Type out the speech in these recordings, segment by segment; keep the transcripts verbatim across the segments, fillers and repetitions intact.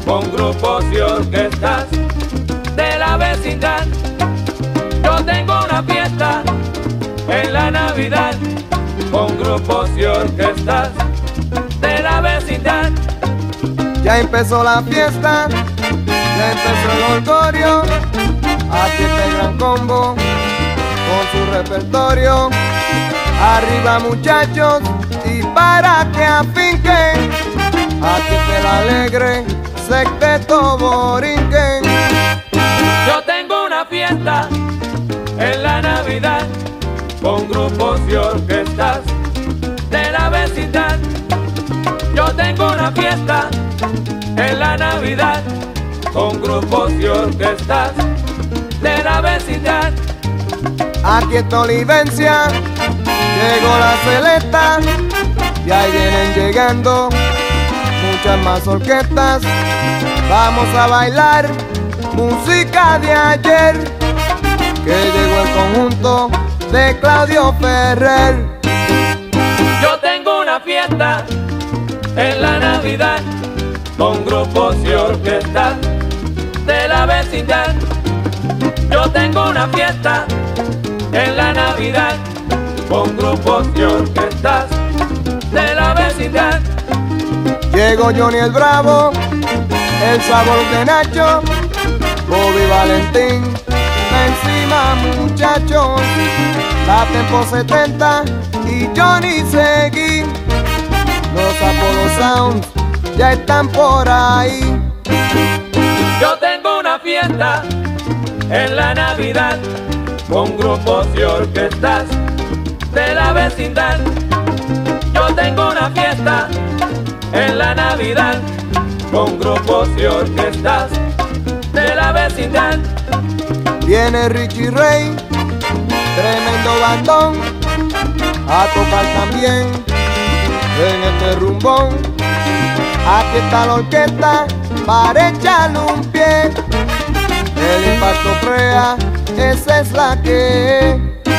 con grupos y orquestas de la vecindad. Yo tengo una fiesta en la Navidad con grupos y orquestas de la vecindad. Ya empezó la fiesta, ya empezó el orgullo. Aquí está el gran combo con su repertorio. Arriba muchachos y para que afinquen, aquí está el alegre secteto borinquen. Yo tengo una fiesta en la Navidad con grupos y orquestas de la vecindad. Yo tengo una fiesta en la Navidad con grupos y orquestas de la vecindad. Aquí está Olivencia, llegó la celesta y ahí vienen llegando muchas más orquestas. Vamos a bailar música de ayer, que llegó el conjunto de Claudio Ferrer. Yo tengo una fiesta en la Navidad con grupos y orquestas de la vecindad. Yo tengo una fiesta en la Navidad con grupos y orquestas de la vecindad. Llegó Johnny el Bravo, el sabor de Nacho, Bobby Valentín, encima muchachos, la Tempo setenta y Johnny Seguí. Los Apollo Sounds ya están por ahí. Yo tengo una fiesta en la Navidad con grupos y orquestas de la vecindad. Yo tengo una fiesta en la Navidad con grupos y orquestas de la vecindad. Viene Richie Ray, tremendo bandón, a tocar también en este rumbón. Aquí está la orquesta para echarle un pie. El impacto crea, esa es la que.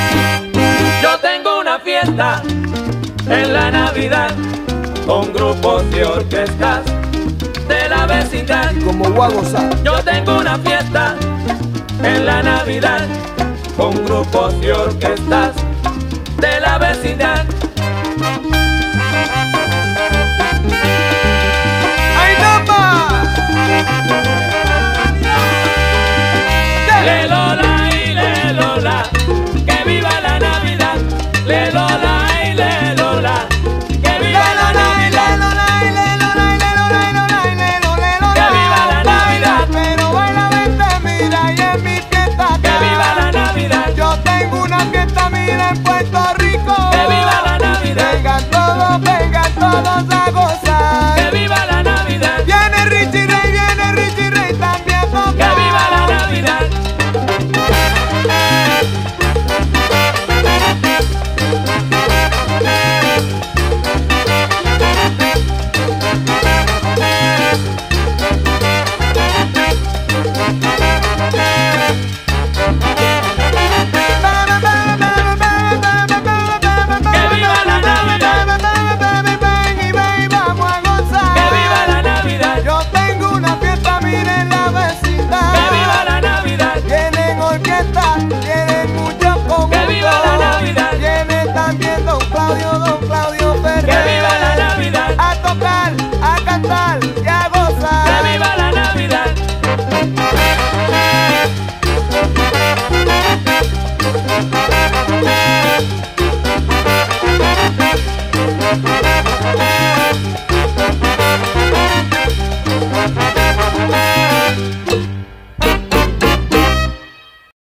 Yo tengo una fiesta en la Navidad con grupos y orquestas de la vecindad. Como voy a gozar. Yo tengo una fiesta en la Navidad con grupos y orquestas de la vecindad.